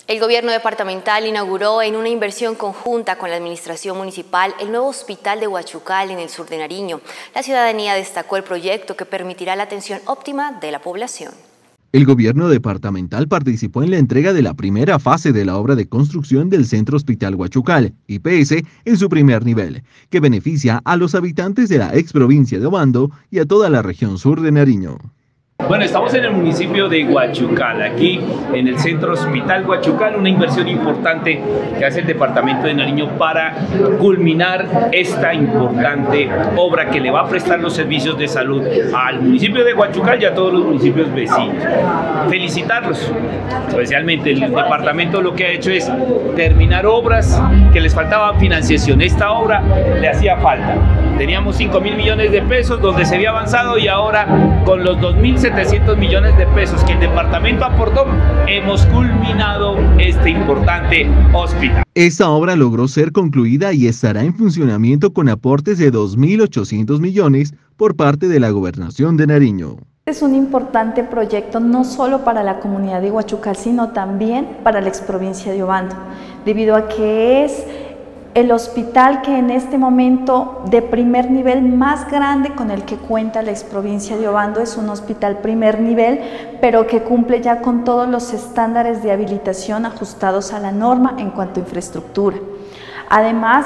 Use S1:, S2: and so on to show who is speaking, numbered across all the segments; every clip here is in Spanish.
S1: El gobierno departamental inauguró en una inversión conjunta con la administración municipal el nuevo hospital de Huachucal en el sur de Nariño. La ciudadanía destacó el proyecto que permitirá la atención óptima de la población.
S2: El gobierno departamental participó en la entrega de la primera fase de la obra de construcción del Centro Hospital Huachucal, IPS, en su primer nivel, que beneficia a los habitantes de la exprovincia de Obando y a toda la región sur de Nariño.
S3: Bueno, estamos en el municipio de Huachucal, aquí en el Centro Hospital Huachucal, una inversión importante que hace el departamento de Nariño para culminar esta importante obra que le va a prestar los servicios de salud al municipio de Huachucal y a todos los municipios vecinos. Felicitarlos, especialmente el departamento lo que ha hecho es terminar obras que les faltaba financiación. Esta obra le hacía falta. Teníamos 5.000 millones de pesos donde se había avanzado y ahora con los 2.700 millones de pesos que el departamento aportó, hemos culminado este importante hospital.
S2: Esta obra logró ser concluida y estará en funcionamiento con aportes de 2.800 millones por parte de la Gobernación de Nariño.
S4: Es un importante proyecto no solo para la comunidad de Huachucal, sino también para la exprovincia de Obando, debido a que es el hospital que en este momento de primer nivel más grande con el que cuenta la exprovincia de Obando. Es un hospital primer nivel, pero que cumple ya con todos los estándares de habilitación ajustados a la norma en cuanto a infraestructura. Además,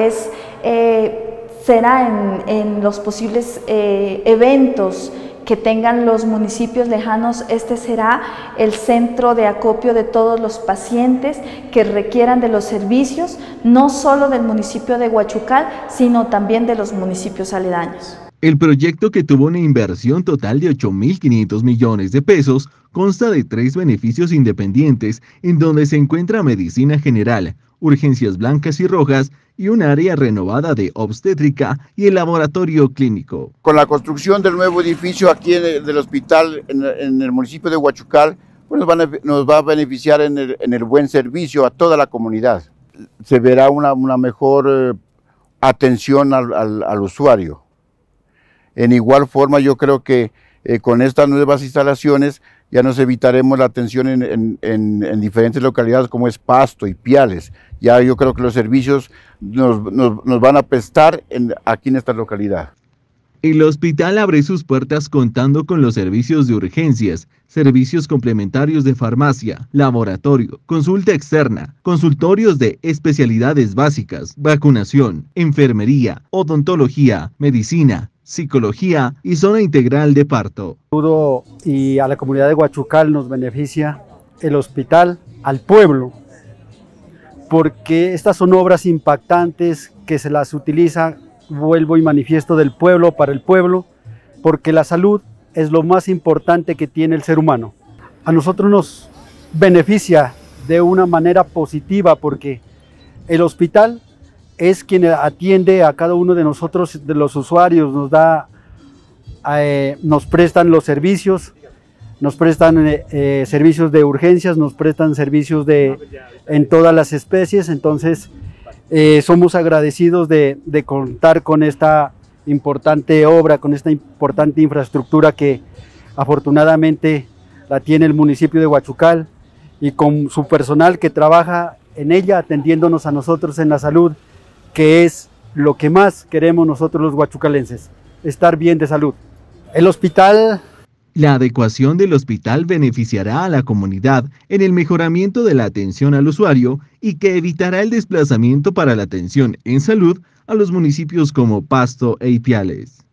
S4: será en los posibles eventos que tengan los municipios lejanos, este será el centro de acopio de todos los pacientes que requieran de los servicios, no solo del municipio de Huachucal, sino también de los municipios aledaños.
S2: El proyecto, que tuvo una inversión total de 8.500 millones de pesos, consta de 3 beneficios independientes, en donde se encuentra medicina general, urgencias blancas y rojas, y un área renovada de obstétrica y el laboratorio clínico.
S5: Con la construcción del nuevo edificio aquí del hospital en el municipio de Huachucal, pues nos va a beneficiar en el buen servicio a toda la comunidad. Se verá una mejor atención al usuario. En igual forma, yo creo que con estas nuevas instalaciones ya nos evitaremos la atención en diferentes localidades como es Pasto y Piales. Ya yo creo que los servicios nos van a prestar aquí en esta localidad.
S2: El hospital abre sus puertas contando con los servicios de urgencias, servicios complementarios de farmacia, laboratorio, consulta externa, consultorios de especialidades básicas, vacunación, enfermería, odontología, medicina, psicología y zona integral de parto.
S6: Y a la comunidad de Huachucal nos beneficia el hospital, al pueblo, porque estas son obras impactantes que se las utiliza, vuelvo y manifiesto, del pueblo para el pueblo, porque la salud es lo más importante que tiene el ser humano. A nosotros nos beneficia de una manera positiva porque el hospital es quien atiende a cada uno de nosotros, de los usuarios, nos prestan los servicios, nos prestan servicios de urgencias, nos prestan servicios en todas las especies. Entonces somos agradecidos de contar con esta importante obra, con esta importante infraestructura que afortunadamente la tiene el municipio de Huachucal, y con su personal que trabaja en ella atendiéndonos a nosotros en la salud, que es lo que más queremos nosotros los huachucalenses, estar bien de salud. El hospital...
S2: La adecuación del hospital beneficiará a la comunidad en el mejoramiento de la atención al usuario y que evitará el desplazamiento para la atención en salud a los municipios como Pasto e Ipiales.